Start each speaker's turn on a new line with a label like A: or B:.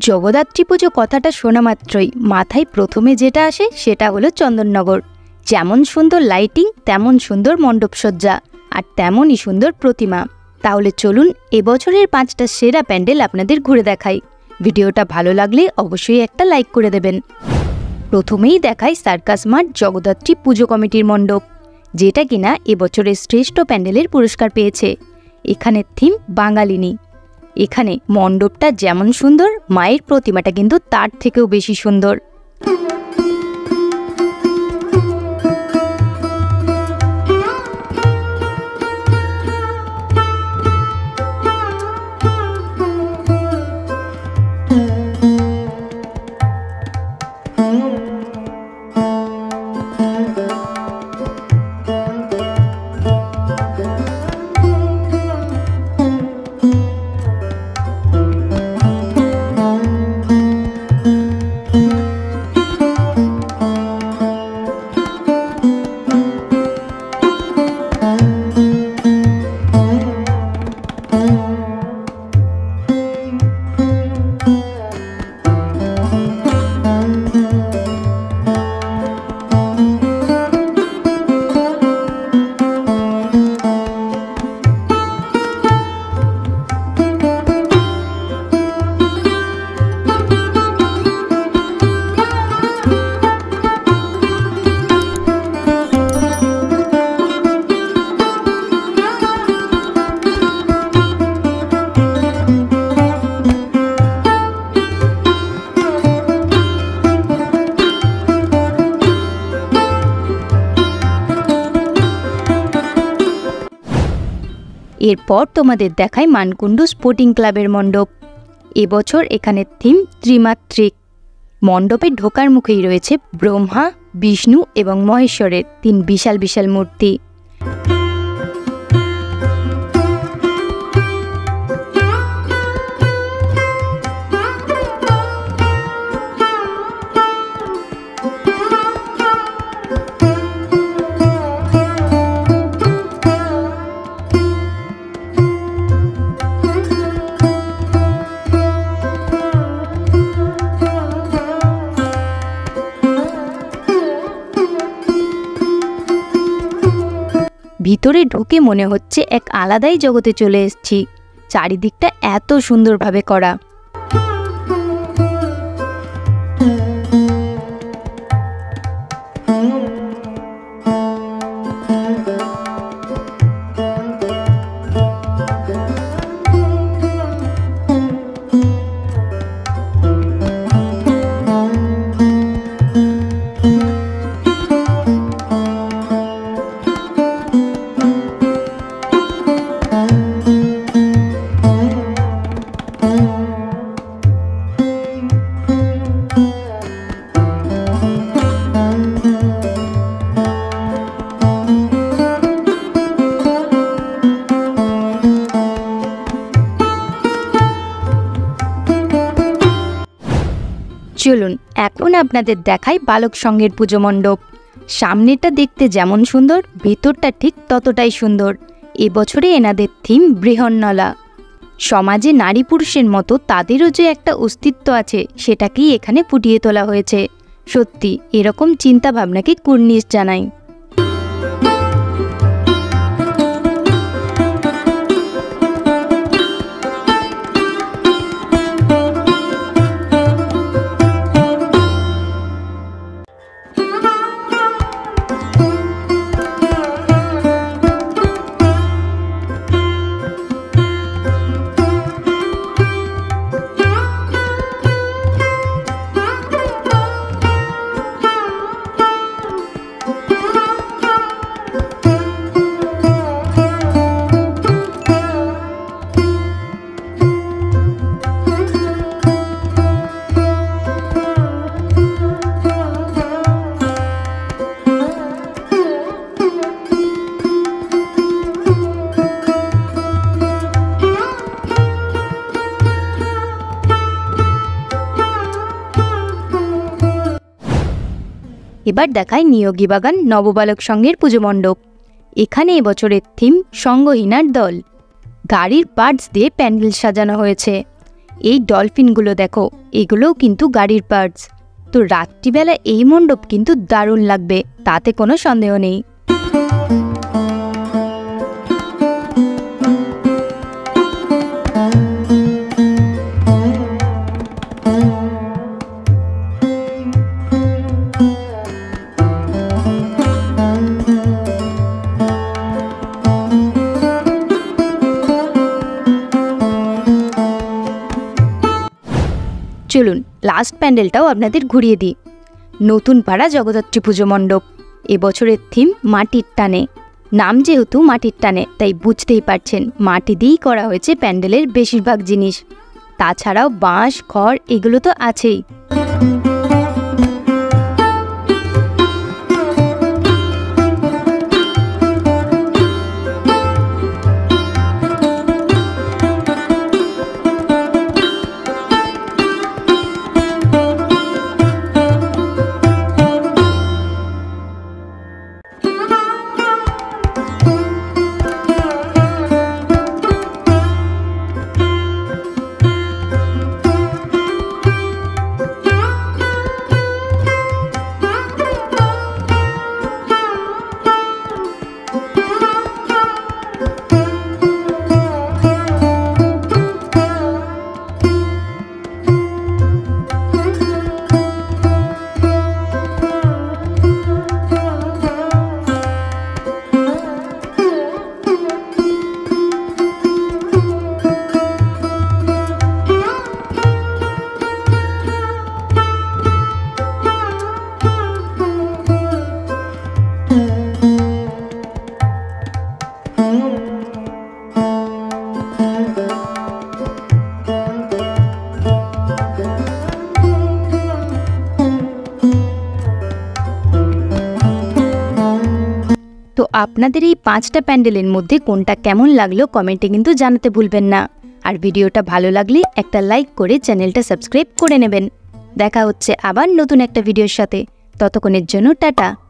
A: জগদ্ধাত্রী পুজো কথাটা শোনা মাত্রই মাথায় প্রথমে যেটা আসে সেটা হলো চন্দননগর। যেমন সুন্দর লাইটিং, তেমন সুন্দর মণ্ডপসজ্জা, আর তেমনই সুন্দর প্রতিমা। তাহলে চলুন এবছরের 5টা সেরা প্যান্ডেল আপনাদের ঘুরে দেখাই। ভিডিওটা ভালো লাগলে অবশ্যই একটা লাইক করে দেবেন। প্রথমেই দেখাই সার্কাস মাঠ জগদ্ধাত্রী পুজো কমিটির মণ্ডপ, যেটা কিনা এবছরের শ্রেষ্ঠ প্যান্ডেলের পুরস্কার পেয়েছে। এখানের থিম বাঙালিনী। এখানে মণ্ডপটা যেমন সুন্দর, মায়ের প্রতিমাটা কিন্তু তার থেকেও বেশি সুন্দর। এরপর তোমাদের দেখায় মানকুণ্ডু স্পোর্টিং ক্লাবের মণ্ডপ। এবছর এখানের থিম ত্রিমাত্রিক। মণ্ডপে ঢোকার মুখেই রয়েছে ব্রহ্মা, বিষ্ণু এবং মহেশ্বরের 3 বিশাল বিশাল মূর্তি। ভিতরে ঢুকে মনে হচ্ছে এক আলাদাই জগতে চলে এসেছি। চারিদিকটা এত সুন্দরভাবে করা। চলুন এখন আপনাদের দেখাই বালক সংঘের পুজো মণ্ডপ। সামনেটা দেখতে যেমন সুন্দর, ভেতরটা ঠিক ততটাই সুন্দর। এবছরে এনাদের থিম বৃহন্নলা। সমাজে নারী পুরুষের মতো তাদেরও যে একটা অস্তিত্ব আছে, সেটাকেই এখানে ফুটিয়ে তোলা হয়েছে। সত্যি এরকম চিন্তা ভাবনাকে কুর্নিশ জানাই। এবার দেখায় নিয়োগী বাগান নববালক সংঘের পুজো মণ্ডপ। এখানে এবছরের থিম সঙ্গহীনার দল। গাড়ির পার্টস দিয়ে প্যান্ডেল সাজানো হয়েছে। এই ডলফিনগুলো দেখো, এগুলোও কিন্তু গাড়ির পার্টস। তো রাত্রিবেলা এই মণ্ডপ কিন্তু দারুণ লাগবে, তাতে কোনো সন্দেহ নেই। চলুন লাস্ট প্যান্ডেলটাও আপনাদের ঘুরিয়ে দিই। নতুন পাড়া জগদ্ধাত্রী পুজো মণ্ডপ। এবছরের থিম মাটির টানে। নাম যেহেতু মাটির টানে, তাই বুঝতেই পারছেন মাটি দিয়েই করা হয়েছে প্যান্ডেলের বেশিরভাগ জিনিস। তাছাড়াও বাঁশ, খড় এগুলো তো আছেই। তো আপনাদের এই 5টা প্যান্ডেলের মধ্যে কোনটা কেমন লাগলো কমেন্টে কিন্তু জানাতে ভুলবেন না। আর ভিডিওটা ভালো লাগলে একটা লাইক করে চ্যানেলটা সাবস্ক্রাইব করে নেবেন। দেখা হচ্ছে আবার নতুন একটা ভিডিওর সাথে। ততক্ষণের জন্য টাটা।